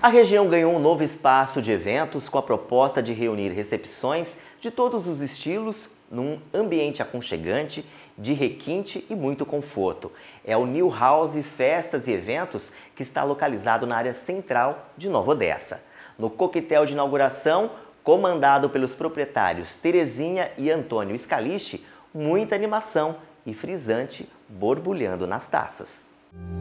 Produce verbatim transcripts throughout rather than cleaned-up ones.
A região ganhou um novo espaço de eventos com a proposta de reunir recepções de todos os estilos num ambiente aconchegante, de requinte e muito conforto. É o New House Festas e Eventos, que está localizado na área central de Nova Odessa. No coquetel de inauguração, comandado pelos proprietários Terezinha e Antônio Scalici, muita animação e frisante borbulhando nas taças.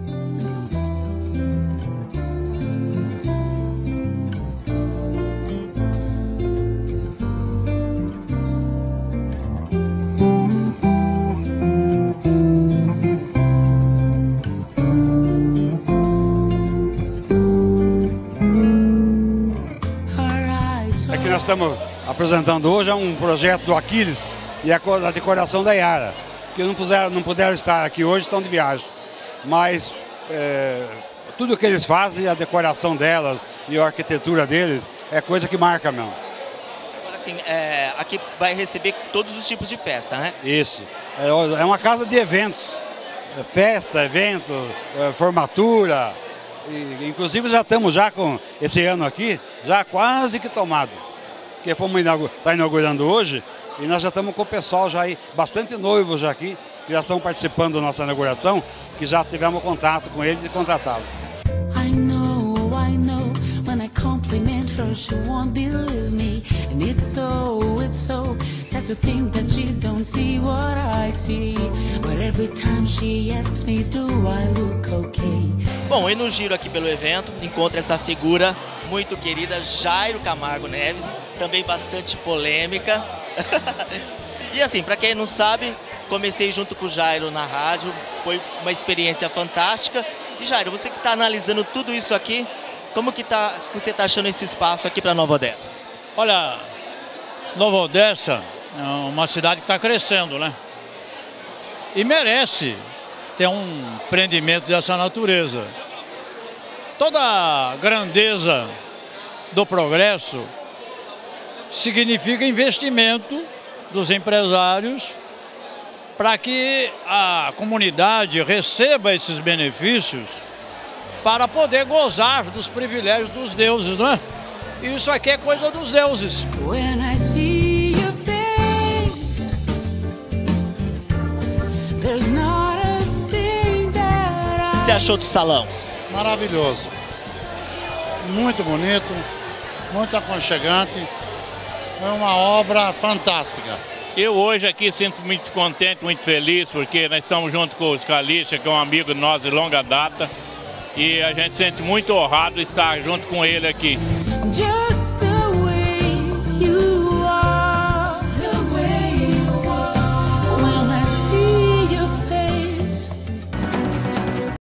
Que nós estamos apresentando hoje é um projeto do Aquiles e a decoração da Yara, que não puderam, não puderam estar aqui hoje, estão de viagem. Mas é, tudo que eles fazem, a decoração delas e a arquitetura deles, é coisa que marca mesmo. Agora assim, é, aqui vai receber todos os tipos de festa, né? Isso. É, é uma casa de eventos. É festa, evento, é, formatura. E, inclusive já estamos já com esse ano aqui, já quase que tomado. Porque fomos inaugur, tá inaugurando hoje e nós já estamos com o pessoal já aí, bastante noivos já aqui, que já estão participando da nossa inauguração, que já tivemos contato com eles e contratados. I know, I know, when I compliment her, she won't believe me. And it's so, it's so sad to think that she don't see what I see. But every time she asks me, do I look okay? Bom, e no giro aqui pelo evento, encontra essa figura muito querida, Jairo Camargo Neves, também bastante polêmica. E assim, para quem não sabe, comecei junto com o Jairo na rádio, foi uma experiência fantástica. E Jairo, você que está analisando tudo isso aqui, como que, tá, que você está achando esse espaço aqui para Nova Odessa? Olha, Nova Odessa é uma cidade que está crescendo, né? E merece ter um empreendimento dessa natureza. Toda a grandeza do progresso significa investimento dos empresários para que a comunidade receba esses benefícios para poder gozar dos privilégios dos deuses, não é? Isso aqui é coisa dos deuses. O que você achou do salão? Maravilhoso, muito bonito, muito aconchegante, é uma obra fantástica. Eu hoje aqui sinto muito contente, muito feliz, porque nós estamos junto com o Scalici, que é um amigo nosso de longa data, e a gente se sente muito honrado de estar junto com ele aqui.